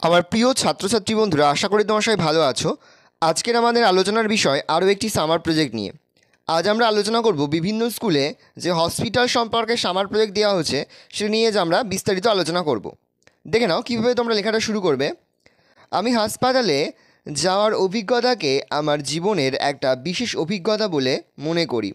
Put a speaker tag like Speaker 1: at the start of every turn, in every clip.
Speaker 1: আমার প্রিয় ছাত্রছাত্রী বন্ধুরা, আশা করি তোমার সবাই ভালো আছো। আজকের আমাদের আলোচনার বিষয় আরও একটি সামার প্রজেক্ট নিয়ে। আজ আমরা আলোচনা করব বিভিন্ন স্কুলে যে হসপিটাল সম্পর্কে সামার প্রজেক্ট দেওয়া হচ্ছে সে নিয়ে যে আমরা বিস্তারিত আলোচনা করব। দেখে নাও কীভাবে তোমরা লেখাটা শুরু করবে। আমি হাসপাতালে যাওয়ার অভিজ্ঞতাকে আমার জীবনের একটা বিশেষ অভিজ্ঞতা বলে মনে করি।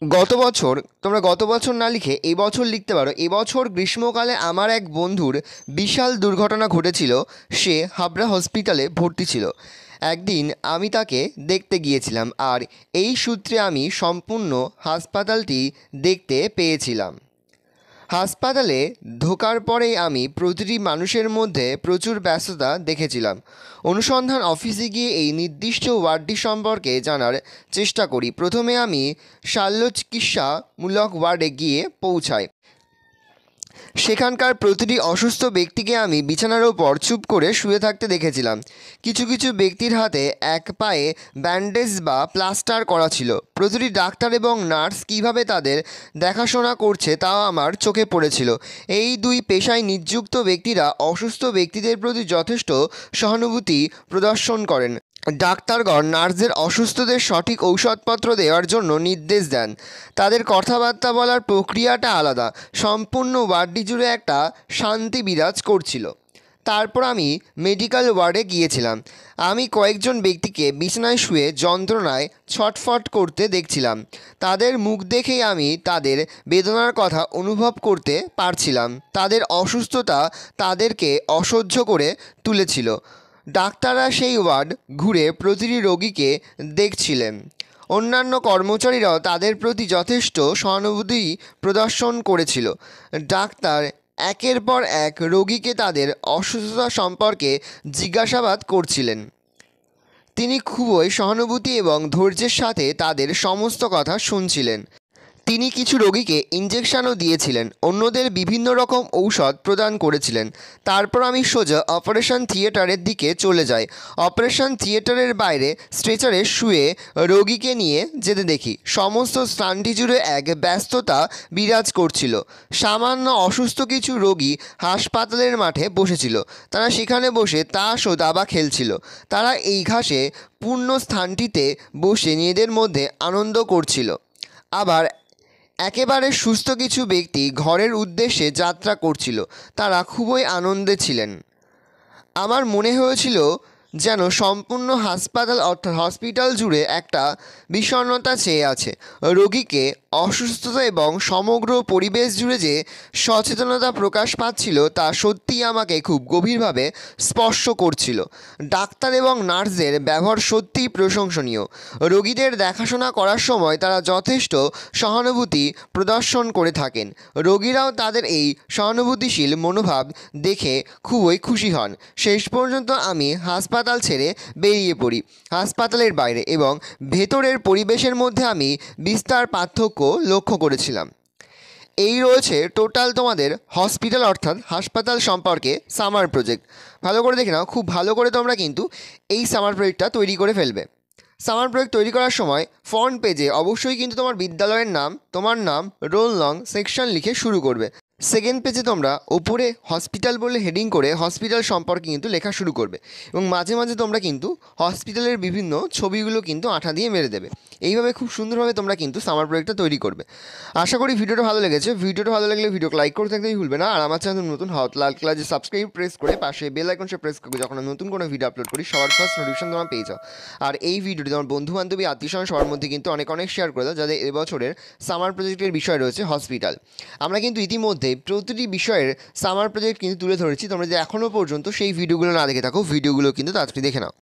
Speaker 1: গত বছর না লিখে এবছর লিখতে পারো। এবছর গ্রীষ্মকালে আমার এক বন্ধুর বিশাল দুর্ঘটনা ঘটেছিল। সে হাবড়া হসপিটালে ভর্তি ছিল। একদিন আমি তাকে দেখতে গিয়েছিলাম আর এই সূত্রে আমি সম্পূর্ণ হাসপাতালটি দেখতে পেয়েছিলাম। হাসপাতালে ঢোকার পরেই আমি প্রতিটি মানুষের মধ্যে প্রচুর ব্যস্ততা দেখেছিলাম। অনুসন্ধান অফিসে গিয়ে এই নির্দিষ্ট ওয়ার্ডটি সম্পর্কে জানার চেষ্টা করি। প্রথমে আমি শল্য চিকিৎসামূলক ওয়ার্ডে গিয়ে পৌঁছাই। সেখানকার প্রতিটি অসুস্থ ব্যক্তিকে আমি বিছানার ওপর চুপ করে শুয়ে থাকতে দেখেছিলাম। কিছু কিছু ব্যক্তির হাতে এক পায়ে ব্যান্ডেজ বা প্লাস্টার করা ছিল। প্রতিটি ডাক্তার এবং নার্স কীভাবে তাদের দেখাশোনা করছে তাও আমার চোখে পড়েছিল। এই দুই পেশায় নিযুক্ত ব্যক্তিরা অসুস্থ ব্যক্তিদের প্রতি যথেষ্ট সহানুভূতি প্রদর্শন করেন। ডাক্তারগণ নার্সদের অসুস্থদের সঠিক ঔষধপত্র দেওয়ার জন্য নির্দেশ দেন। তাদের কথাবার্তা বলার প্রক্রিয়াটা আলাদা। সম্পূর্ণ ওয়ার্ডটি জুড়ে একটা শান্তি বিরাজ করছিল। তারপর আমি মেডিকেল ওয়ার্ডে গিয়েছিলাম। আমি কয়েকজন ব্যক্তিকে বিছানায় শুয়ে যন্ত্রণায় ছটফট করতে দেখছিলাম। তাদের মুখ দেখেই আমি তাদের বেদনার কথা অনুভব করতে পারছিলাম। তাদের অসুস্থতা তাদেরকে অসহ্য করে তুলেছিল। ডাক্তাররা সেই ওয়ার্ড ঘুরে প্রতিটি রোগীকে দেখছিলেন। অন্যান্য কর্মচারীরাও তাদের প্রতি যথেষ্ট সহানুভূতি প্রদর্শন করেছিল। ডাক্তার একের পর এক রোগীকে তাদের অসুস্থতা সম্পর্কে জিজ্ঞাসাবাদ করছিলেন। তিনি খুবই সহানুভূতি এবং ধৈর্যের সাথে তাদের সমস্ত কথা শুনছিলেন। তিনি কিছু রোগীকে ইঞ্জেকশনও দিয়েছিলেন, অন্যদের বিভিন্ন রকম ঔষধ প্রদান করেছিলেন। তারপর আমি সোজা অপারেশন থিয়েটারের দিকে চলে যাই। অপারেশন থিয়েটারের বাইরে স্ট্রেচারে শুয়ে রোগীকে নিয়ে যেতে দেখি। সমস্ত স্থানটি জুড়ে এক ব্যস্ততা বিরাজ করছিল। সামান্য অসুস্থ কিছু রোগী হাসপাতালের মাঠে বসেছিল। তারা সেখানে বসে তাস ও দাবা খেলছিল। তারা এই ঘাসে পূর্ণ স্থানটিতে বসে নিজেদের মধ্যে আনন্দ করছিল। আবার একেবারে সুস্থ কিছু ব্যক্তি ঘরের উদ্দেশ্যে যাত্রা করছিল। তারা খুবই আনন্দে ছিলেন। আমার মনে হয়েছিল যেন সম্পূর্ণ হাসপাতাল অর্থাৎ হসপিটাল জুড়ে একটা বিষণ্ণতা চেয়ে আছে। রোগীকে অসুস্থতা এবং সমগ্র পরিবেশ জুড়ে যে সচেতনতা প্রকাশ পাচ্ছিল তা সত্যিই আমাকে খুব গভীরভাবে স্পর্শ করছিল। ডাক্তার এবং নার্সদের ব্যবহার সত্যিই প্রশংসনীয়। রোগীদের দেখাশোনা করার সময় তারা যথেষ্ট সহানুভূতি প্রদর্শন করে থাকেন। রোগীরাও তাদের এই সহানুভূতিশীল মনোভাব দেখে খুবই খুশি হন। শেষ পর্যন্ত আমি হাসপাতাল ছেড়ে বেরিয়ে পড়ি। হাসপাতালের বাইরে এবং ভেতরের পরিবেশের মধ্যে আমি বিস্তর পার্থক্য লক্ষ্য করেছিলাম। এই রয়েছে টোটাল তোমাদের হসপিটাল অর্থাৎ হাসপাতাল সম্পর্কে সামার প্রজেক্ট। ভালো করে দেখে নাও, খুব ভালো করে তোমরা কিন্তু এই সামার প্রজেক্টটা তৈরি করে ফেলবে। সামার প্রজেক্ট তৈরি করার সময় ফ্রন্ট পেজে অবশ্যই কিন্তু তোমার বিদ্যালয়ের নাম, তোমার নাম, রোল নং, সেকশন লিখে শুরু করবে। সেকেন্ড পেজে তোমরা ওপরে হসপিটাল বলে হেডিং করে হসপিটাল সম্পর্কে কিন্তু লেখা শুরু করবে এবং মাঝে মাঝে তোমরা কিন্তু হসপিটালের বিভিন্ন ছবিগুলো কিন্তু আঠা দিয়ে মেরে দেবে। এইভাবে খুব সুন্দরভাবে তোমরা কিন্তু সামার প্রজেক্টটা তৈরি করবে। আশা করি ভিডিওটা ভালো লেগেছে। ভিডিওটা ভালো লাগলে ভিডিওকে লাইক করে থাকতেই ভুলবে না। আর আমার চ্যানেল নতুন লাল কালারে সাবস্ক্রাইব প্রেস করে পাশে বেল আইকনটা প্রেস করে যখন আমি নতুন কোনো ভিডিও আপলোড করি সবার ফার্স্ট নোটিফিকেশন তোমরা পেয়ে যাও। আর এই ভিডিওটি তোমার বন্ধু বান্ধবী আত্মীয়স্বজন সবার মধ্যে কিন্তু অনেক শেয়ার করে দাও, যাদের এবছরের সামার প্রজেক্টের বিষয় রয়েছে হসপিটাল। আমরা কিন্তু ইতিমধ্যে প্রতিটি বিষয়ের সামার প্রজেক্ট কিন্তু তুলে ধরেছি। তোমরা যদি এখনও পর্যন্ত সেই ভিডিওগুলো না দেখে থাকো, ভিডিওগুলো কিন্তু তাড়াতাড়ি দেখে নাও।